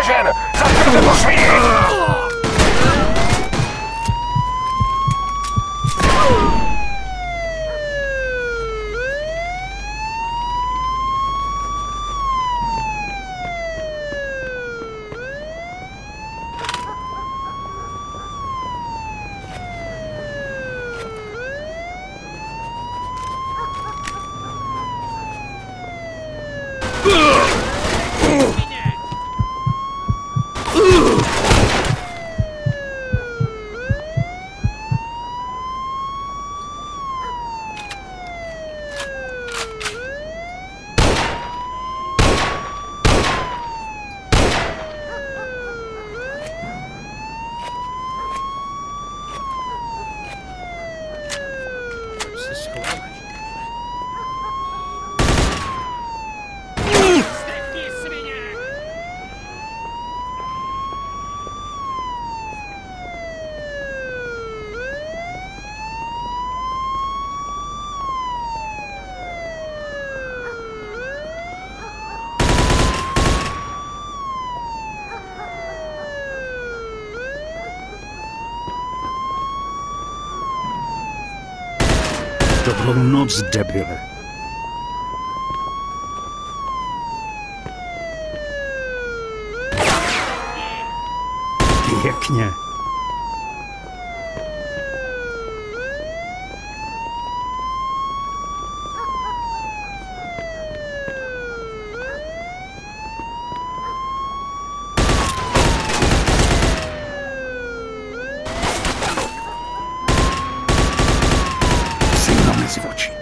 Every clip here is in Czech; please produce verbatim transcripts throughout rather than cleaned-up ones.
zkušen! Zatkněte po švině! Dobrou noc, debile. Pěkně. Mezi oči.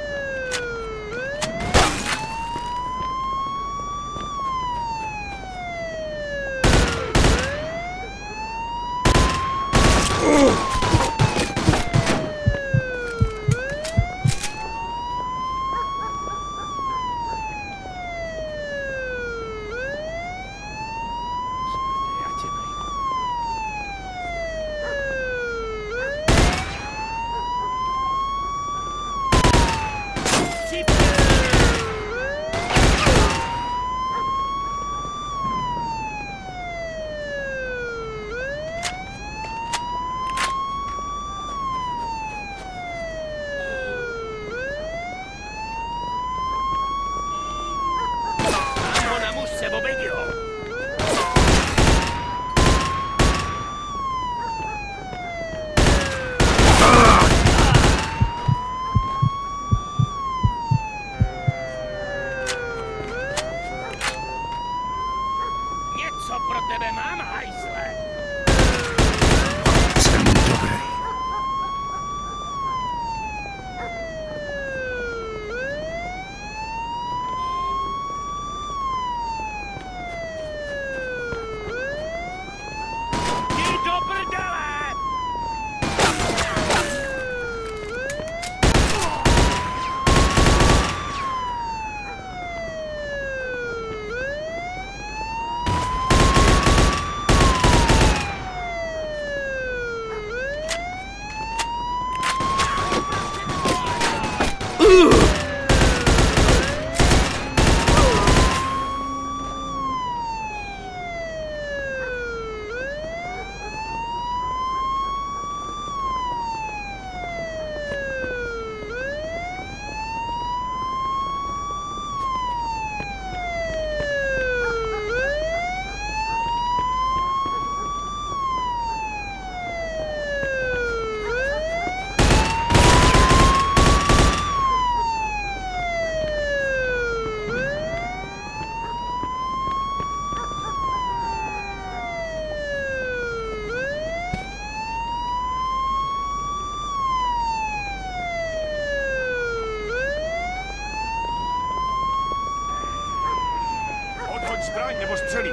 Zbraň nebo střelí.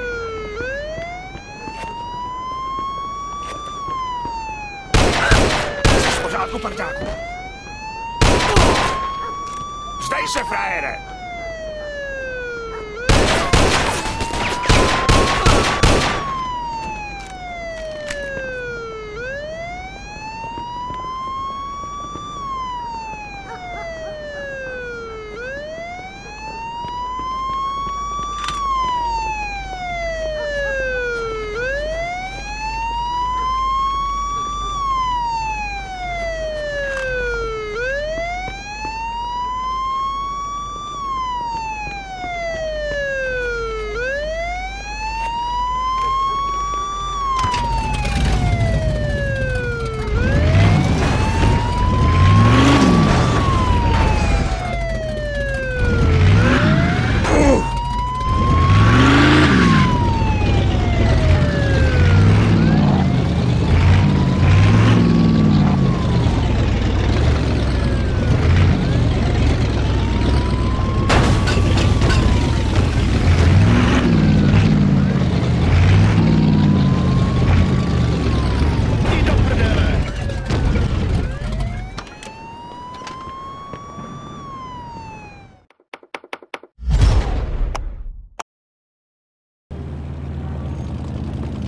Jsi v pořádku, parťáku? Vzdej se, frajere!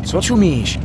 Co čumíš?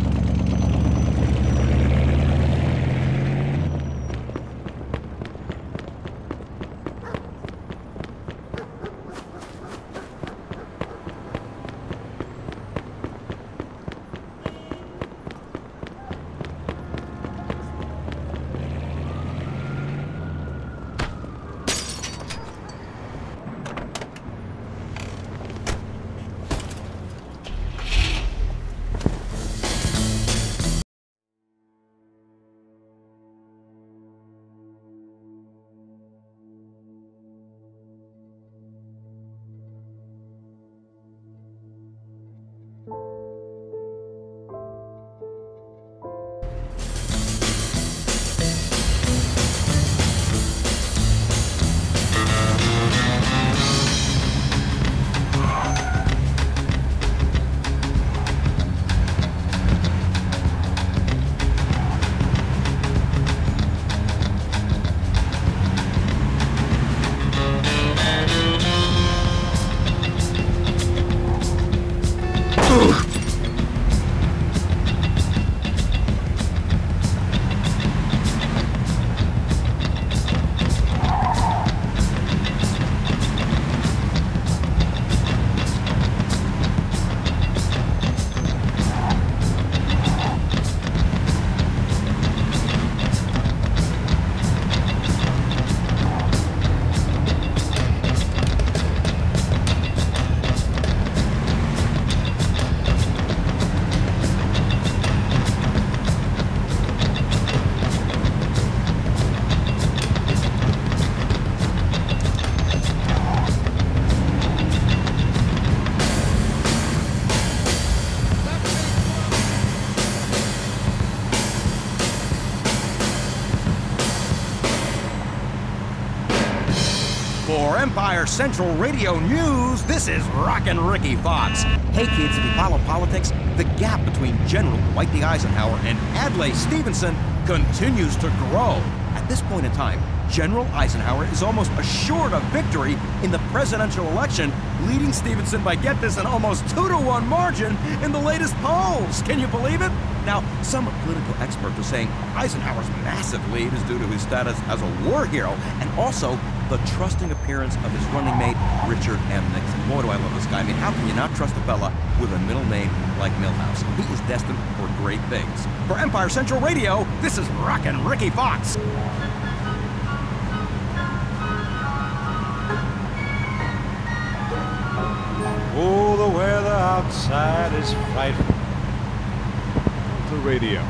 For Empire Central Radio News, this is Rockin' Ricky Fox. Hey kids, if you follow politics, the gap between General Dwight D. Eisenhower and Adlai Stevenson continues to grow. At this point in time, General Eisenhower is almost assured of victory in the presidential election, leading Stevenson by, get this, an almost two to one margin in the latest polls. Can you believe it? Now, some political experts are saying Eisenhower's massive lead is due to his status as a war hero and also the trusting appearance of his running mate, Richard M. Nixon. Boy, do I love this guy. I mean, how can you not trust a fella with a middle name like Milhouse? He is destined for great things. For Empire Central Radio, this is Rockin' Ricky Fox. Oh, the weather outside is frightful. The radio.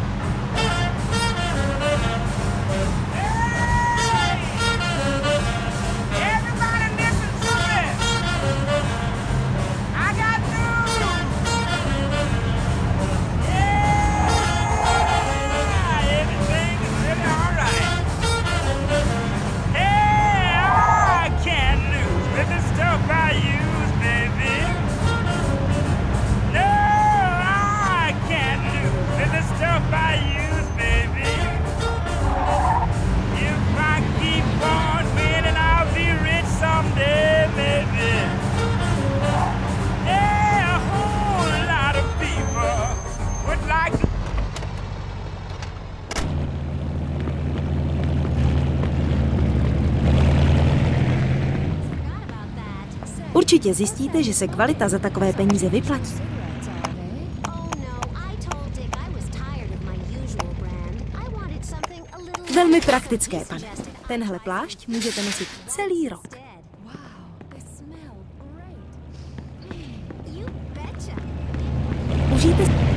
Určitě zjistíte, že se kvalita za takové peníze vyplatí. Velmi praktické, pane. Tenhle plášť můžete nosit celý rok. Užijte si...